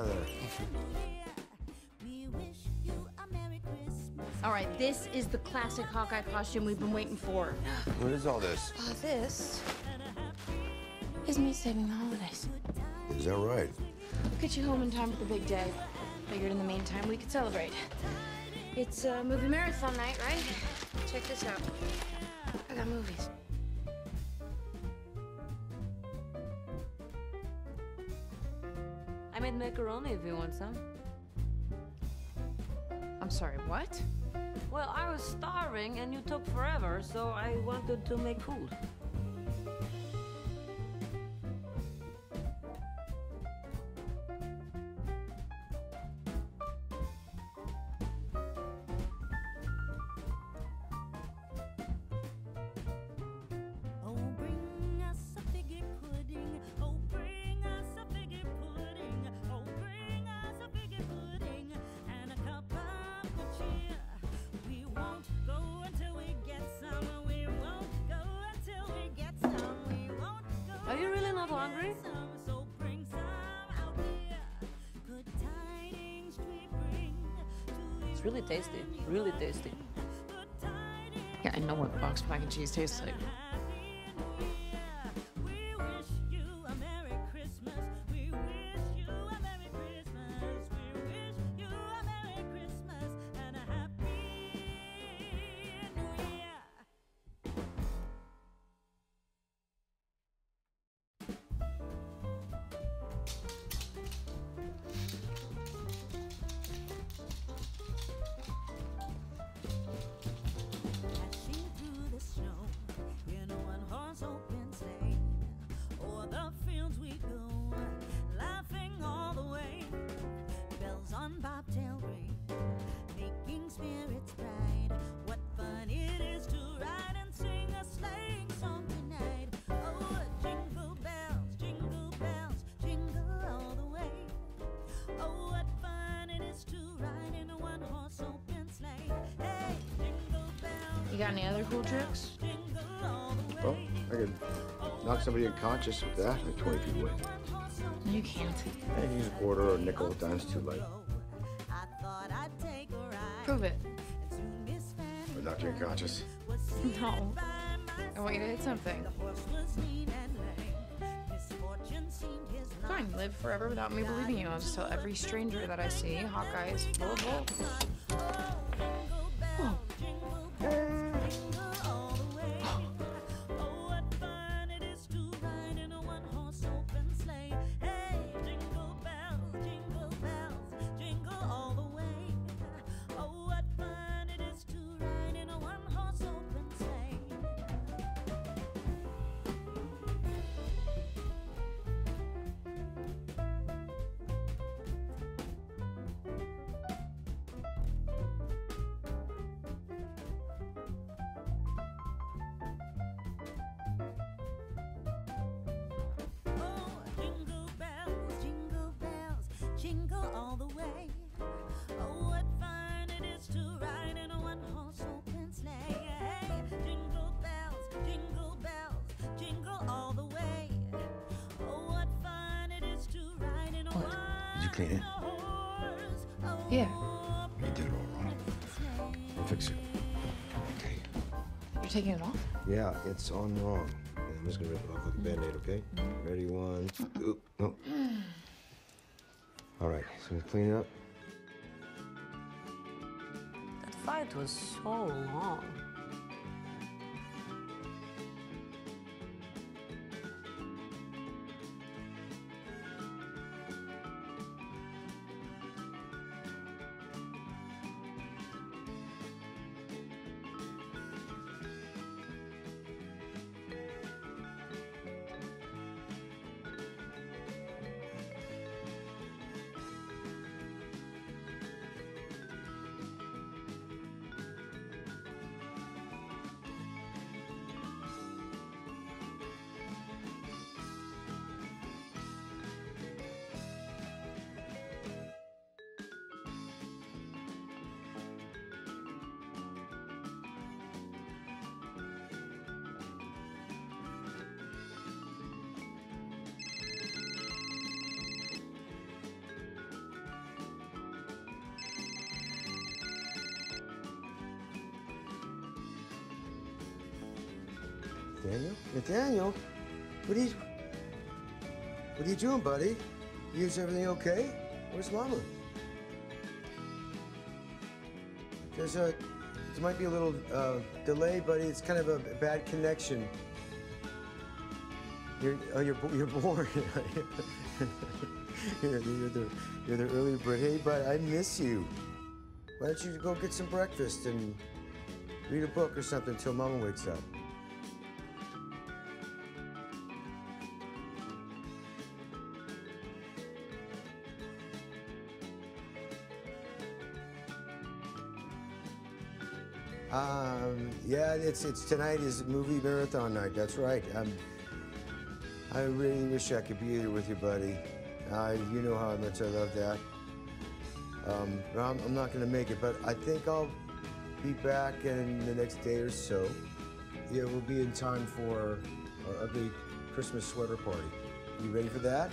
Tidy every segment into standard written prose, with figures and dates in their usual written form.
of there. All right, this is the classic Hawkeye costume we've been waiting for. What is all this? This is me saving the holidays. Is that right? We'll get you home in time for the big day. Figured in the meantime we could celebrate. It's a movie marathon night, right? Check this out. I got movies. I made macaroni if you want some. I'm sorry, what? Well, I was starving and you took forever, so I wanted to make food. Are you really not hungry? It's really tasty, really tasty. Yeah, I know what boxed mac and cheese tastes like. You got any other cool tricks? Well, I could knock somebody unconscious with that, like 20 feet away. You can't. I can use a quarter or a nickel, time's too late. Prove it. Or knock you unconscious. No. I want you to hit something. Fine, live forever without me believing you. I'll just tell every stranger that I see Hawkeye is full of bull. Oh. Jingle all the way. Oh, what fun it is to ride in a one-horse open sleigh. Hey, jingle bells, jingle all the way. Oh, what fun it is to ride in a What? Did you clean it? Yeah. You did it all wrong. I'll fix it. Okay. You're taking it off? Yeah, it's on wrong. And I'm just gonna rip it off like a Band-Aid, okay? Ready, one, two, no. All right, so we clean it up. That fight was so long. Nathaniel, what are you doing, buddy? Is everything okay? Where's Mama? There might be a little delay, buddy. It's kind of a bad connection. You're born. you're the early bird. Hey, bud, I miss you. Why don't you go get some breakfast and read a book or something till Mama wakes up? Yeah, it's tonight is movie marathon night. That's right. I really wish I could be here with you, buddy. You know how much I love that. I'm not gonna make it, but I think I'll be back in the next day or so. Yeah, we'll be in time for our ugly Christmas sweater party. You ready for that?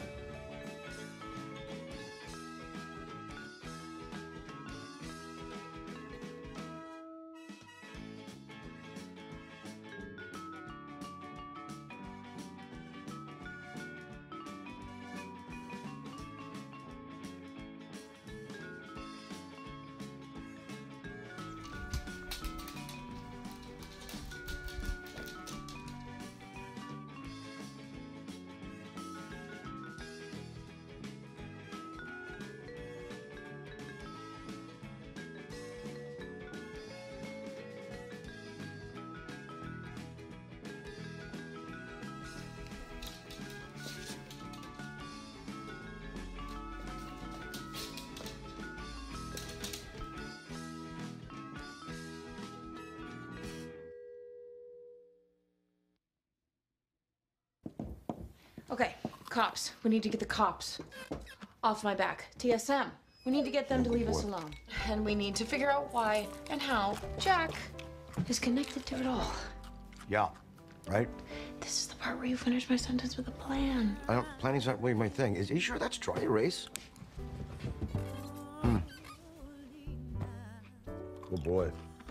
Okay, cops. We need to get the cops off my back. TSM. We need to get them to leave us alone. And we need to figure out why and how Jack is connected to it all. Yeah, right? This is the part where you finish my sentence with a plan. Planning's not really my thing. Is you sure that's dry erase? Oh boy.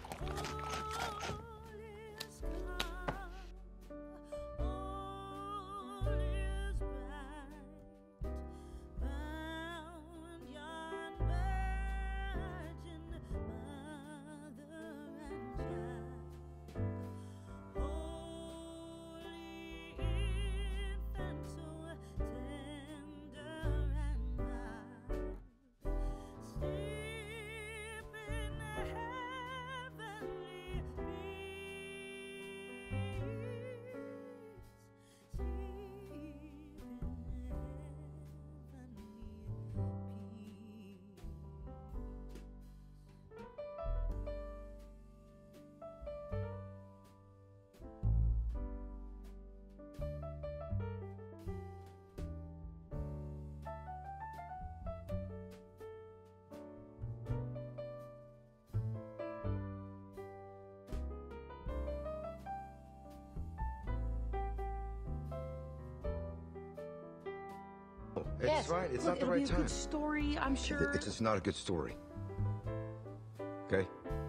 It's right. It's not the right time. It'll be a good story, I'm sure. It's just not a good story. Okay?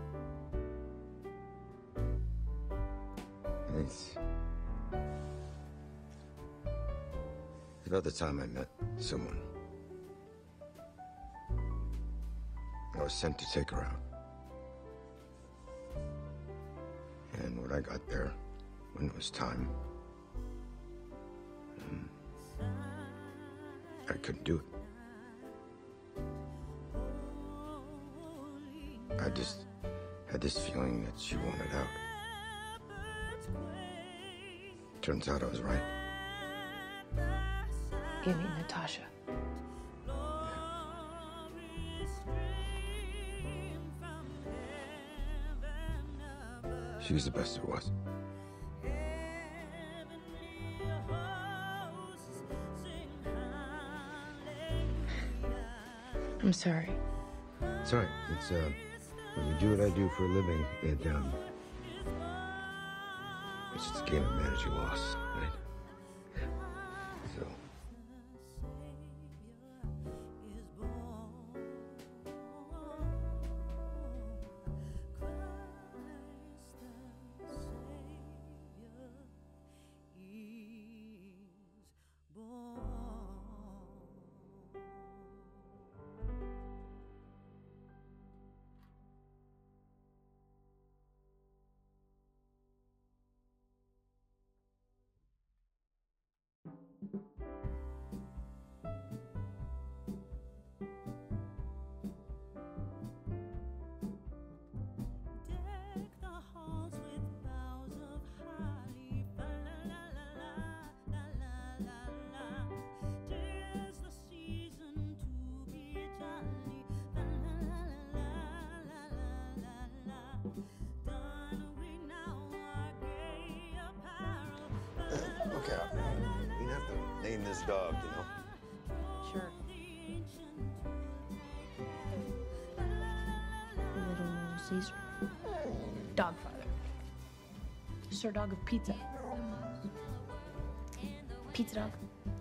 It's about the time I met someone. I was sent to take her out. And when I got there, when it was time, I couldn't do it. I just had this feeling that she wanted out. Turns out I was right. You mean Natasha? She was the best there was. I'm sorry. It's all right. It's, when you do what I do for a living, it's just a game of manage you loss, right? So. out, man. You have to name this dog, you know? Sure. Little Caesar. Dogfather. Sir Dog of Pizza. Pizza dog.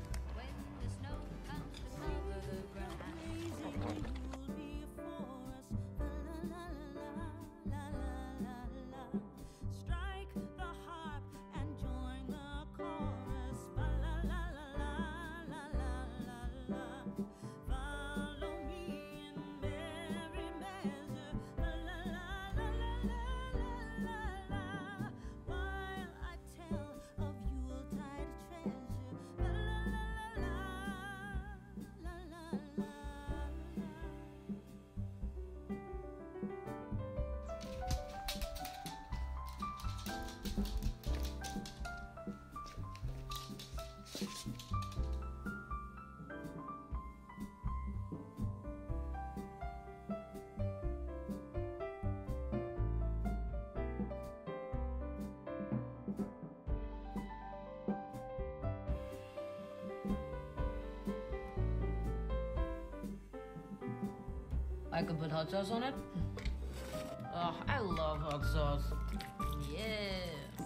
I could put hot sauce on it. Oh, I love hot sauce. Yes.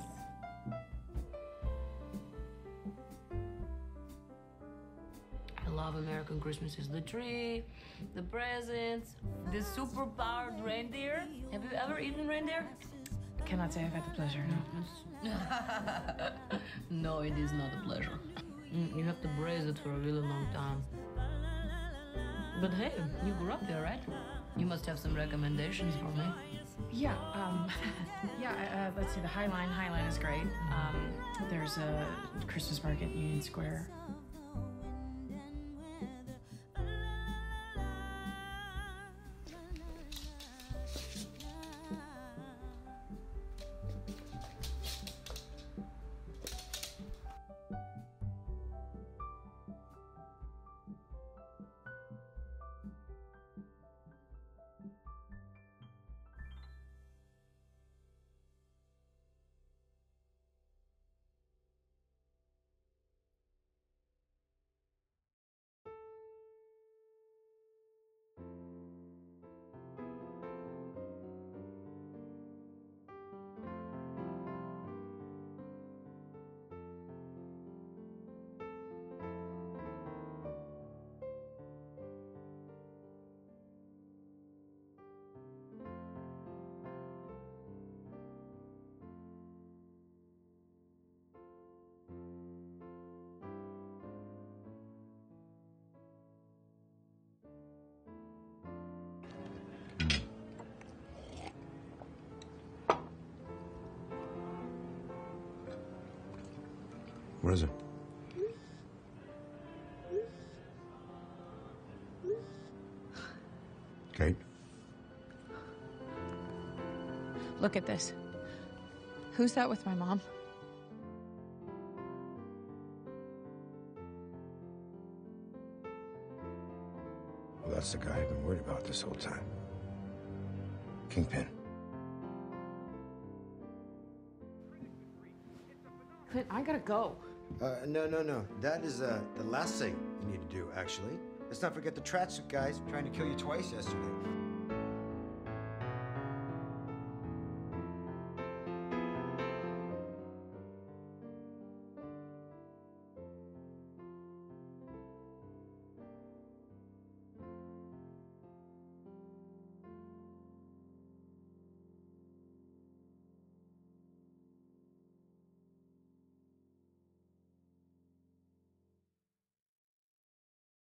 I love American Christmases. The tree, the presents, the super-powered reindeer. Have you ever eaten reindeer? Cannot say I've had the pleasure, no. No, it is not a pleasure. You have to braise it for a really long time. But hey, you grew up there, right? You must have some recommendations for me. Yeah, let's see, the High Line. High Line is great. There's a Christmas market in Union Square. What is it? Kate? Look at this. Who's that with my mom? Well, that's the guy I've been worried about this whole time. Kingpin. Clint, I gotta go. No. That is the last thing you need to do, actually. Let's not forget the tracksuit guys trying to kill you twice yesterday.